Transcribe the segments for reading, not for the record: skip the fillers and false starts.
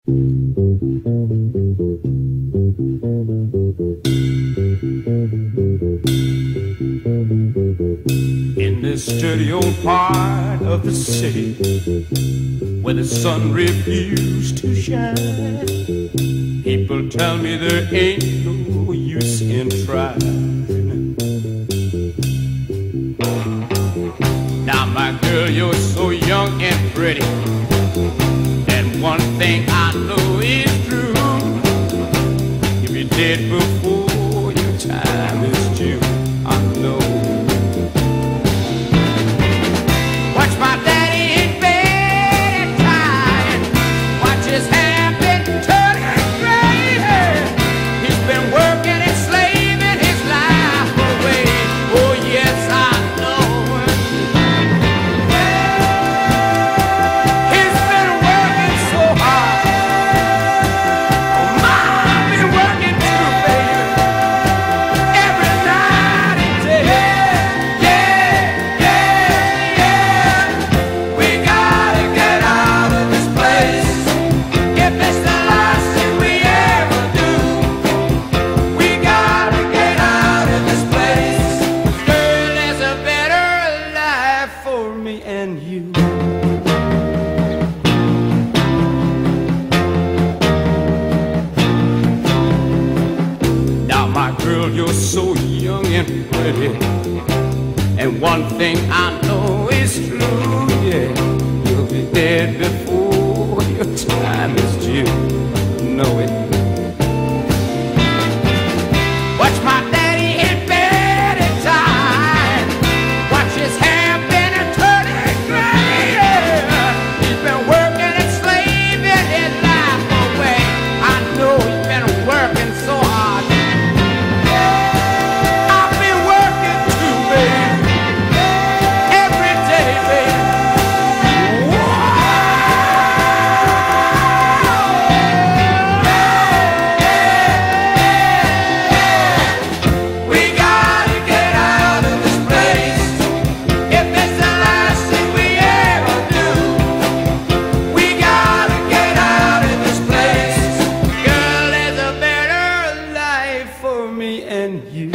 In this dirty old part of the city where the sun refused to shine, people tell me there ain't no use in trying. Now my girl, you're so young and pretty, and one thing I know is true: if you're dead before your time is due, I know. Watch my daddy in bed at night, watch his hair been turning gray. He's been working and slaving his life away. Oh yes, I know. He's been working so hard. Oh my, I've been working too, baby, every night and day. We gotta get out of this place. If it's the last thing we ever do, we gotta get out of this place. Girl, there's a better life for me and you. Now my girl, you're so young and pretty, and one thing I know is true, yeah, you'll be dead before your time is due. Know it. Watch my daddy in bed at time, watch his hair been a turning gray. He's been working and slaving his life away. I know he's been working so hard. I've been working too, baby, every day, baby. We gotta get out of this place. If it's the last thing we ever do, we gotta get out of this place. Girl, there's a better life for me and you.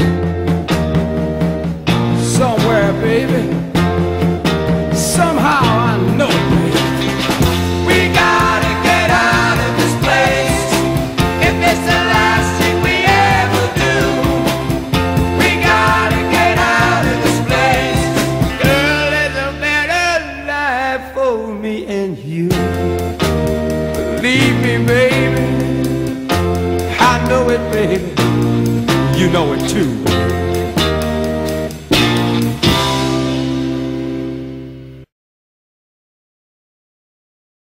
Somewhere, baby, somehow I know it, baby. We gotta get out of this place. If it's the last thing we ever do, we gotta get out of this place. Girl, there's a better life for me and you. Believe me, baby, I know it, baby. You know it too.